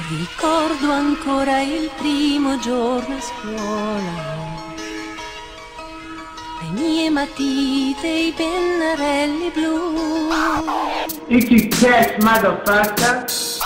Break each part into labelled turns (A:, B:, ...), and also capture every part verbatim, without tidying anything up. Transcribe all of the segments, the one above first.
A: Ricordo ancora il primo giorno a scuola, le mie matite, i pennarelli blu.
B: Icky cash, motherfucker.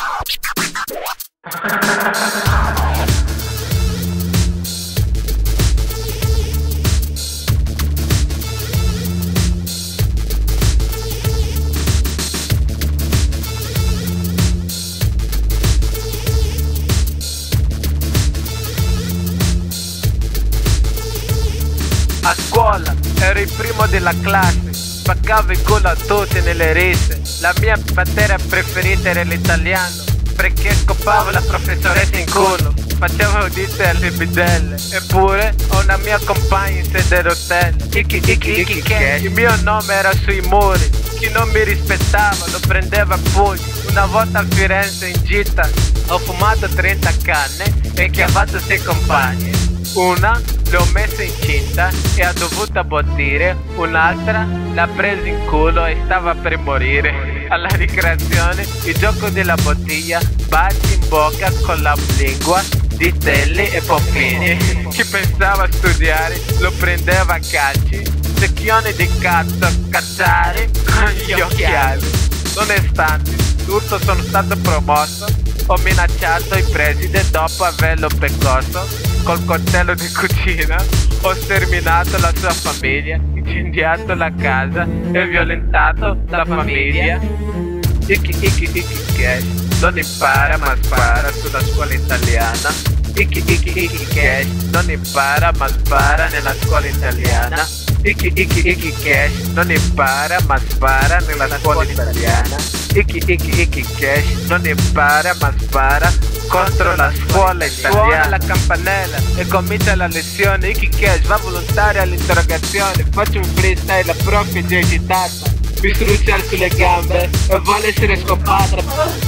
C: A scuola ero il primo della classe, spaccavo il culo a tutti nelle risse. La mia materia preferita era l'italiano, perché scopavo la professoressa in culo, facevo dite alle bidelle. Eppure ho una mia compagna in sedia a rotelle. Icky Icky Icky Cash, il mio nome era sui muri, chi non mi rispettava lo prendeva a pugni. Una volta a Firenze in gita ho fumato trenta canne e chiavato sei compagni. Una le ho messe incinta e ha dovuto abortire, un'altra l'ha presa in culo e stava per morire. Alla ricreazione, il gioco della bottiglia, baci in bocca con la lingua, ditelli e poppini. Chi pensava a studiare lo prendeva a calci, secchione di cazzo, cacciare con gli occhiali. Nonostante tutto sono stato promosso, ho minacciato il preside dopo averlo percosso. Col coltello di cucina ho sterminato la sua famiglia, incendiato la casa e violentato la famiglia. Icky Icky Icky Cash, non impara ma spara sulla scuola italiana. Icky Icky Icky Cash, non impara ma spara nella scuola italiana. Icky Icky Icky Cash, non impara ma spara nella scuola italiana. Icky Icky Icky Cash, non impara ma spara contro la scuola italiana. Suona la campanella e comincia la lezione. Icky Cash va volontario all'interrogazione, faccio un freestyle, la prof è già agitata, mi struzza sulle gambe e vuole essere scopata.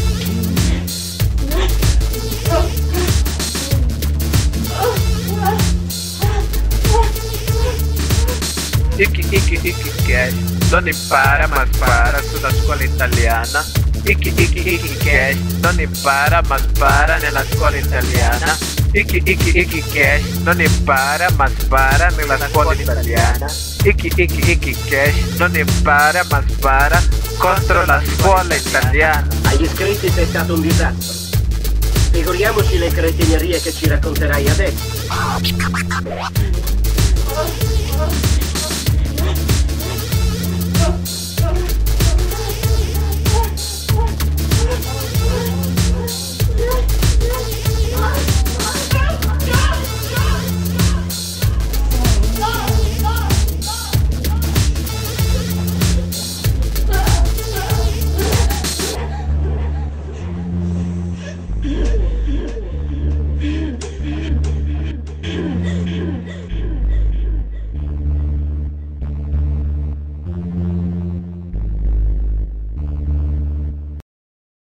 C: Icky Icky Icky Cash, non impara ma spara sulla scuola italiana. Icky Icky Icky Cash, non impara ma spara nella scuola italiana. Icky Icky Icky Cash, non impara ma spara nella scuola italiana. Icky Icky Icky Cash, non impara ma spara contro la scuola italiana.
D: Agli iscritti sei stato un disastro. Figuriamoci le cretinerie che ci racconterai adesso.